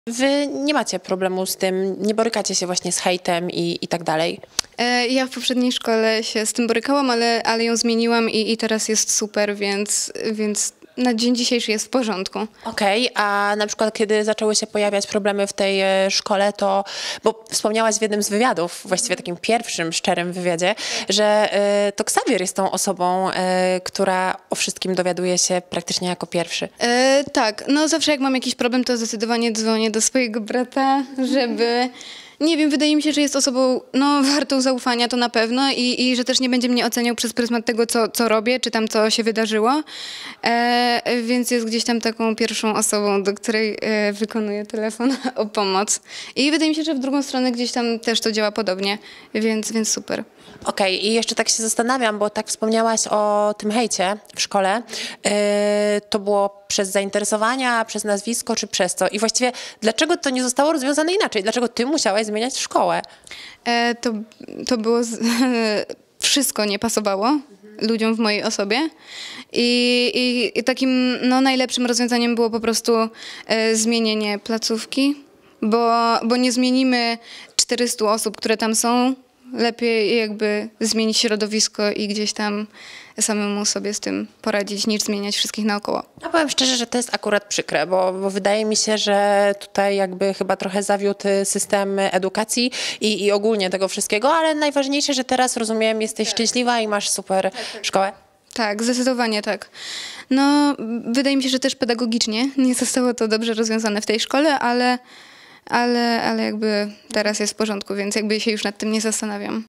Wy nie macie problemu z tym, nie borykacie się właśnie z hejtem i tak dalej? Ja w poprzedniej szkole się z tym borykałam, ale ją zmieniłam i teraz jest super, więc na dzień dzisiejszy jest w porządku. Okej, a na przykład kiedy zaczęły się pojawiać problemy w tej szkole, to, bo wspomniałaś w jednym z wywiadów, właściwie takim pierwszym, szczerym wywiadzie, że to Xavier jest tą osobą, która o wszystkim dowiaduje się praktycznie jako pierwszy. Tak, no zawsze jak mam jakiś problem, to zdecydowanie dzwonię do swojego brata, żeby... Nie wiem, wydaje mi się, że jest osobą wartą zaufania, to na pewno i że też nie będzie mnie oceniał przez pryzmat tego, co robię, czy tam co się wydarzyło. Więc jest gdzieś tam taką pierwszą osobą, do której wykonuję telefon o pomoc. I wydaje mi się, że w drugą stronę gdzieś tam też to działa podobnie, więc super. Okej, i jeszcze tak się zastanawiam, bo tak wspomniałaś o tym hejcie w szkole. To było przez zainteresowania, przez nazwisko, czy przez co? I właściwie dlaczego to nie zostało rozwiązane inaczej? Dlaczego ty musiałaś zmieniać szkołę? To było... Wszystko nie pasowało ludziom w mojej osobie i takim najlepszym rozwiązaniem było po prostu zmienienie placówki, bo nie zmienimy 400 osób, które tam są. Lepiej jakby zmienić środowisko i gdzieś tam samemu sobie z tym poradzić, niż zmieniać wszystkich naokoło. Ja powiem szczerze, że to jest akurat przykre, bo wydaje mi się, że tutaj jakby chyba trochę zawiódł system edukacji i ogólnie tego wszystkiego, ale najważniejsze, że teraz, rozumiem, jesteś szczęśliwa i masz super szkołę. Tak, zdecydowanie tak. No, wydaje mi się, że też pedagogicznie nie zostało to dobrze rozwiązane w tej szkole, ale jakby teraz jest w porządku, więc jakby się już nad tym nie zastanawiam.